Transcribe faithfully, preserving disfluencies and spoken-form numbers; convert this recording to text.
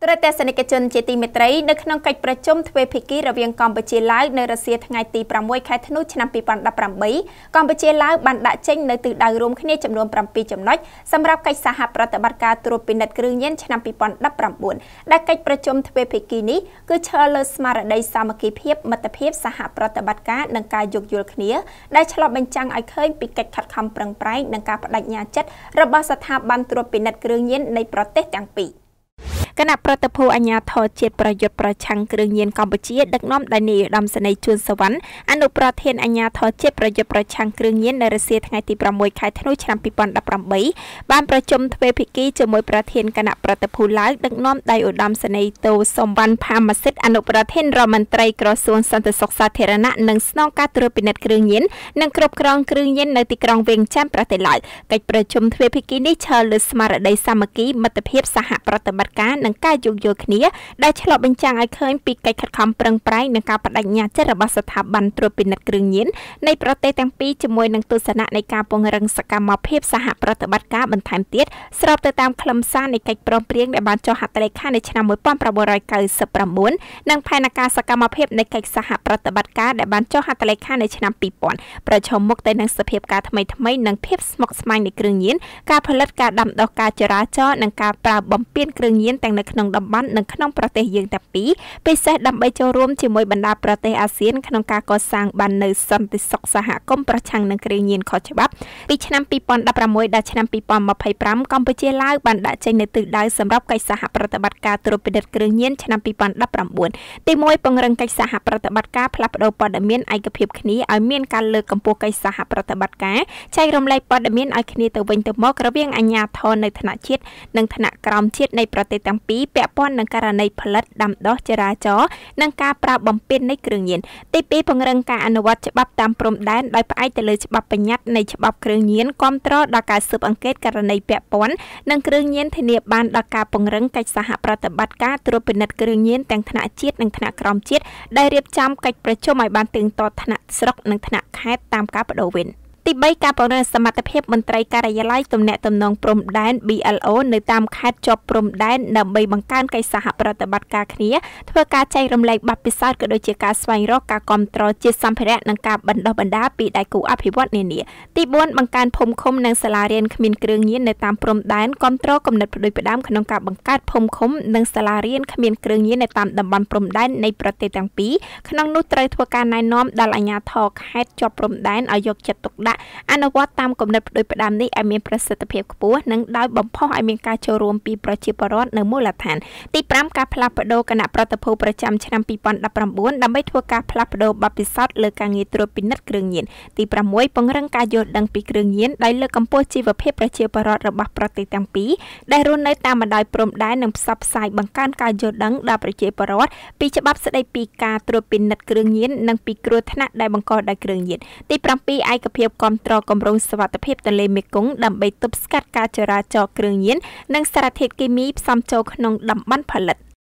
ប្រទេសសេនិកជនជាទីមេត្រីនៅក្នុងកិច្ចប្រជុំទ្វេភាគីរវាងកម្ពុជាឡាវនៅរសៀលថ្ងៃទីប្រាំមួយខែធ្នូឆ្នាំពីរពាន់ដប់ប្រាំបីកម្ពុជាឡាវបានដាក់ចេញនៅទិសដៅរួមគ្នាចំនួនប្រាំពីរចំណុចសម្រាប់កិច្ចសហប្រតិបត្តិការត្រួតពិនិត្យគ្រឿងញៀនឆ្នាំពីរពាន់ដប់ប្រាំបួនដែលកិច្ចប្រជុំទ្វេភាគីនេះគឺឈលលើស្មារតីសាមគ្គីភាពមិត្តភាពសហប្រតិបត្តិការនិងការយោគយល់គ្នាដែលឆ្លុះបញ្ចាំងឲ្យឃើញពីកិច្ចខិតខំប្រឹងប្រែងនិងការបដិញ្ញាចិត្តរបស់ស្ថាប័នត្រួតពិនិត្យគ្រឿងញៀននៃប្រទេសទាំងពីរគណៈប្រតិភូអាញាធរជាតិប្រយុទ្ធប្រឆាំងគ្រឿងញៀនកម្ពុជាដឹកនាំដោយនាយឧត្តមសេនីយ៍ជួនសវណ្ណអនុប្រធានអាញាធរជាតិប្រយុទ្ធប្រឆាំងគ្រឿងញៀននៅរសៀលថ្ងៃទីប្រាំមួយខែធ្នូឆ្នាំពីរពាន់ដប់ប្រាំបីបានប្រជុំទ្វេភាគីជាមួយប្រធានគណៈប្រតិភូឡាវដឹកនាំដោយឧត្តមសេនីយ៍តូសំវណ្ណផាម៉ាសិតអនុប្រធានរដ្ឋមន្ត្រីក្រសួងសន្តិសុខសាធារណៈនិងស្នងការត្រួតពិនិត្យគ្រឿងញៀននិងគ្រប់គ្រងគ្រឿងញៀននៅទីក្រុងវៀងចាន់ប្រទេសឡាវកិច្ចប្រជុំទ្វេភាគីនេះឈលលើស្មារតីសាមគ្គីមិត្តភាពសហប្រតិបត្តិការនិងការយោគយល់គ្នាដែលឆ្លុះបញ្ចាំងឲ្យឃើញពីកិច្ចខិតខំប្រឹងប្រែងនិងការបដិញ្ញាចិត្តរបស់ស្ថាប័នត្រួតពិនិត្យគ្រឿងញៀននៃប្រទេសទាំងពីរជាមួយនឹងទស្សនៈនៃការពង្រឹងសកម្មភាពសហប្រតិបត្តិការបន្ថែមទៀតស្របទៅតាមខ្លឹមសារនៃកិច្ចព្រមព្រៀងដែលបានចុះហត្ថលេខានៅឆ្នាំមួយពាន់ប្រាំបីរយកៅសិបប្រាំបួននិងផែនការសកម្មភាពនៃកិច្ចសហប្រតិបត្តិការដែលបានចុះហត្ថលេខានៅឆ្នាំពីរពាន់ប្រឈមមុខទៅនឹងសភាពការថ្មីថ្មីនិងភាពស្មុគស្មាញនៃគ្រឿងញៀនការផលិតការដាំដុះការចរាចរណ៍និងការប្រើបំពេញគ្រឿងញៀនទាំងនៅក្នុងតំបន់និងក្នុងប្រទេសយើងទាំងពីរពិសេសដើម្បីចូលរួមជាមួយបណ្ដាប្រទេសអាស៊ានក្នុងការកសាងបាននូវសន្តិសុខសហគមន៍ប្រឆាំងនឹងគ្រឿងញៀនខុសច្បាប់ពីឆ្នាំពីរពាន់ដប់ប្រាំមួយដល់ឆ្នាំពីរពាន់ម្ភៃប្រាំកម្ពុជាឡាវបានដាក់ចេញនូវទិសដៅសម្រាប់កិច្ចសហប្រតិបត្តិការត្រួតពិនិត្យគ្រឿងញៀនឆ្នាំពីរពាន់ដប់ប្រាំបួនទីមួយពង្រឹងកិច្ចសហប្រតិបត្តិការផ្លាស់ប្តូរព័ត៌មានឯកភាពគ្នាឲ្យមានការលើកកម្ពស់កិច្ចសហប្រតិបត្តិការចែករំលែកព័ត៌មានឲ្យគ្នាទៅវិញទៅមករវាងអាជ្ញាធរនៅថ្នាក់ជាតិនិងថ្នាក់ក្រោមជាតិនៃប្រទេសទាំងពីរពាក់ព័ន្ធនឹងករណីផលិតដាំដុះចរាចរណ៍និងការប្រើបំពេញនៃគ្រឿងញៀនទីពីរពង្រឹងការអនុវត្តច្បាប់តាមព្រំដែនដោយផ្អែកទៅលើច្បាប់បញ្ញត្តិនៃច្បាប់គ្រឿងញៀនគាំទ្រដល់ការស៊ើបអង្កេតករណីពាក់ព័ន្ធនឹងគ្រឿងញៀនធានាបានដល់ការពង្រឹងកិច្ចសហប្រតិបត្តិការត្រួតពិនិត្យគ្រឿងញៀនទាំងថ្នាក់ជាតិនិងថ្នាក់ក្រោមជាតិដែលរៀបចំកិច្ចប្រជុំឲ្យបានទៀងទាត់ថ្នាក់ស្រុកនិងថ្នាក់ខេត្តតាមការបដូរវេនទីបីការពង្រឹងសមត្ថភាពមន្ត្រីការិយាល័យទំនាក់ទំនងព្រំដែន B L O នៅតាមខេត្តជាប់ព្រំដែនដើម្បីបង្កើនកិច្ចសហប្រតិបត្តិការគ្នាធ្វើការចែករំលែកបទពិសោធន៍ក៏ដូចជាការស្វែងរកការគាំទ្រជាសម្ភារៈនិងការបណ្ដុះបណ្ដាលពីដៃគូអភិវឌ្ឍន៍នានាទីបួនបង្កើនភូមិឃុំនិងសាលារៀនគ្មានគ្រឿងញៀននៅតាមព្រំដែនគាំទ្រគំនិតផ្ដួចផ្ដើមក្នុងការបង្កើតភូមិឃុំនិងសាលារៀនគ្មានគ្រឿងញៀននៅតាមតំបន់ព្រំដែននៃប្រទេសទាំងពីរក្នុងនោះត្រូវធ្វើការណែនាំដល់អាជ្ញាធរខេត្តជាប់ព្រំដែនឲ្យយកចិត្តទុកដាក់អនុវត្តតាមគំនិតផ្ដួចផ្ដើមនេះឲ្យមានប្រសិទ្ធភាពខ្ពស់និងដោយបំផុសឲ្យមានការចូលរួមពីប្រជាពលរដ្ឋនៅមូលដ្ឋានទីប្រាំការផ្លាស់ប្ដូរគណៈប្រតិភូប្រចាំឆ្នាំពីរពាន់ដប់ប្រាំបួនដើម្បីធ្វើការផ្លាស់ប្ដូរបទពិសោធន៍លើការងារត្រួតពិនិត្យគ្រឿងញៀនទីប្រាំមួយពង្រឹងការយល់ដឹងពីគ្រឿងញៀនដោយលើកកម្ពស់ជីវភាពប្រជាពលរដ្ឋរបស់ប្រទេសទាំងពីរដែលរស់នៅតាមបណ្ដោយព្រំដែននិងផ្សព្វផ្សាយបង្កើនការយល់ដឹងដល់ប្រជាពលរដ្ឋពីច្បាប់ស្តីពីការត្រួតពិនិត្យគ្រឿងញៀននិងពីគ្រោះថ្នាក់ដែលបង្កដោយគ្រឿងញៀនទីប្រាំពីរឯកភាពគាំទ្រគម្រោងសុវត្ថិភាពទន្លេមេគង្គដើម្បីទប់ស្កាត់ការចរាចរណ៍គ្រឿងញៀននិងសារធាតុគីមីផ្សំចូលក្នុងតំបន់ផលិត